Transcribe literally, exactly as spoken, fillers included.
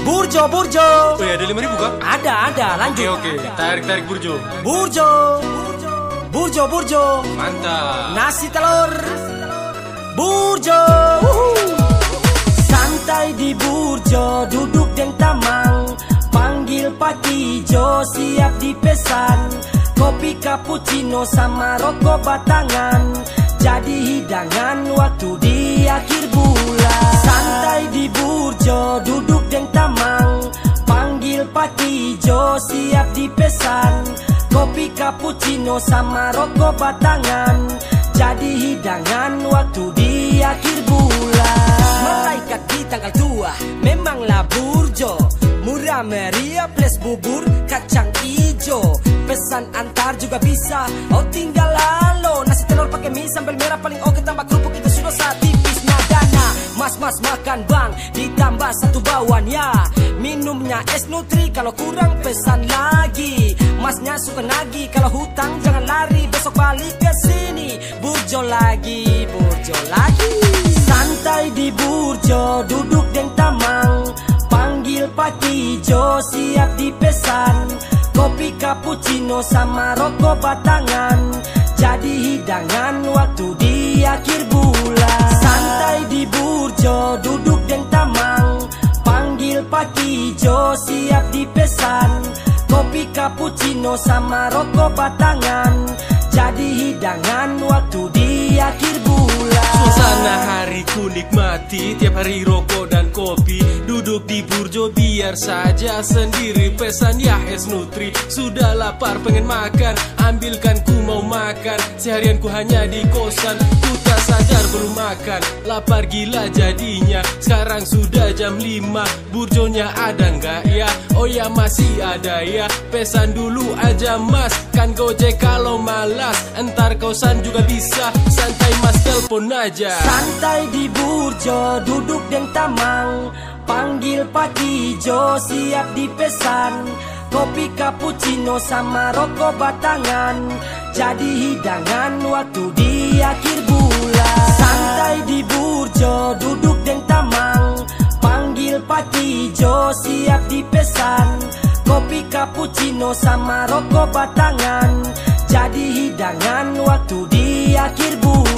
Burjo, Burjo. Oh ya, ada lima ribu kak? Ada, ada, lanjut. Oke, oke, tarik-tarik Burjo. Burjo, Burjo, Burjo. Mantap. Nasi telur, Burjo. Uhuh. Santai di Burjo, duduk dan tamang. Panggil Pak Ijo, siap dipesan. Kopi cappuccino sama rokok batangan. Jadi hidangan waktu di akhir bulan. Santai di Burjo, duduk dan tamang. Panggil Pak Ijo, siap dipesan. Kopi cappuccino sama rokok batangan. Jadi hidangan waktu di akhir bulan. Malaikat di tanggal tua, memanglah Burjo. Murah meriah plus bubur kacang ijo. Pesan antar juga bisa, oh tinggal lalu. Nasi telur pakai mie sambal merah paling oke, tambah kerupuk itu sudah satipisnya dana. Mas-mas makan bang, ditambah satu bawaan ya. Minumnya es nutri, kalau kurang pesan lagi. Masnya suka nagih, kalau hutang jangan lari. Besok balik ke sini, Burjo lagi, Burjo lagi. Santai di Burjo, duduk dan tamang. Panggil Pak Ijo, siap dipesan. Kopi cappuccino sama rokok batangan. Jadi hidangan waktu di akhir bulan. Santai di Burjo, duduk dan tamang. Panggil Pak Ijo, siap dipesan. Kopi cappuccino sama rokok batangan. Jadi hidangan waktu di akhir bulan. Suasana hariku nikmati, tiap hari rokok dan kopi. Duduk di Burjo biar saja sendiri. Pesan ya es nutri, sudah lapar pengen makan. Ambilkan ku mau makan, seharian ku hanya di kosan. Ku tak sadar belum makan, lapar gila jadinya. Sekarang sudah jam lima, Burjonya ada nggak ya? Oh ya masih ada ya, pesan dulu aja mas. Kan gojek kalau malas, entar kosan juga bisa. Santai mas, telepon aja. Santai di Burjo, duduk dan tamang. Panggil Pak Ijo, siap dipesan. Kopi cappuccino sama rokok batangan. Jadi hidangan waktu di akhir bulan. Santai di Burjo, duduk dan tamang. Panggil Pak Ijo, siap dipesan. Kopi cappuccino sama rokok batangan. Jadi hidangan waktu di akhir bulan.